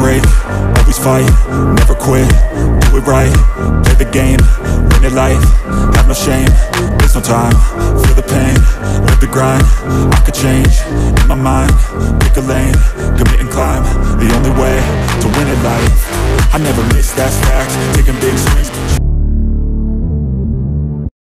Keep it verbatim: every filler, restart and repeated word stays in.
break, always fight, never quit, do it right, play the game, win it life, have no shame, there's no time, feel the pain, live the grind, I could change, in my mind, pick a lane, commit and climb, the only way to win it life, I never miss, that's fact, taking big swings,